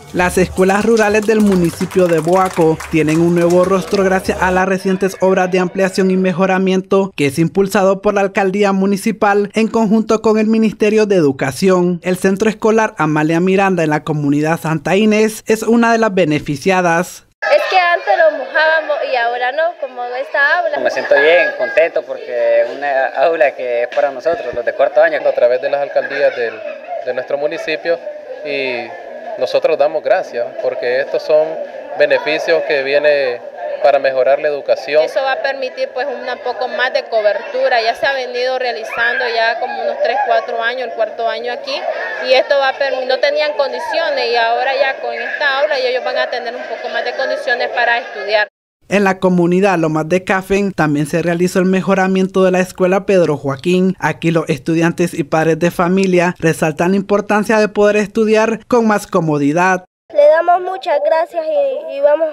Las escuelas rurales del municipio de Boaco tienen un nuevo rostro gracias a las recientes obras de ampliación y mejoramiento que es impulsado por la alcaldía municipal en conjunto con el Ministerio de Educación. El centro escolar Amalia Miranda en la comunidad Santa Inés es una de las beneficiadas. Es que antes nos mojábamos y ahora no, como esta aula. Me siento bien, contento porque es una aula que es para nosotros, los de cuarto año. A través de las alcaldías de nuestro municipio y nosotros damos gracias porque estos son beneficios que vienen para mejorar la educación. Eso va a permitir pues un poco más de cobertura, ya se ha venido realizando ya como unos 3-4 años, el cuarto año aquí, y esto va a permitir, no tenían condiciones y ahora ya con esta aula ellos van a tener un poco más de condiciones para estudiar. En la comunidad Lomas de Cafén también se realizó el mejoramiento de la escuela Pedro Joaquín. Aquí los estudiantes y padres de familia resaltan la importancia de poder estudiar con más comodidad. Le damos muchas gracias y vamos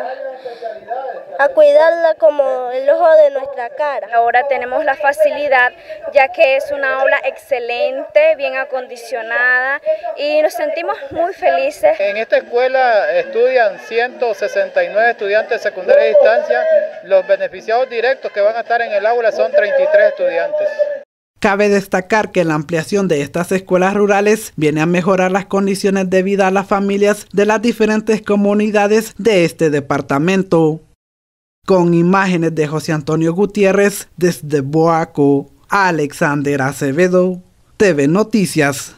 a cuidarla como el ojo de nuestra cara. Ahora tenemos la facilidad ya que es una aula excelente, bien acondicionada y nos sentimos muy felices. En esta escuela estudian 169 estudiantes de secundaria a distancia. Los beneficiados directos que van a estar en el aula son 33 estudiantes. Cabe destacar que la ampliación de estas escuelas rurales viene a mejorar las condiciones de vida a las familias de las diferentes comunidades de este departamento. Con imágenes de José Antonio Gutiérrez, desde Boaco, Alexander Acevedo, TV Noticias.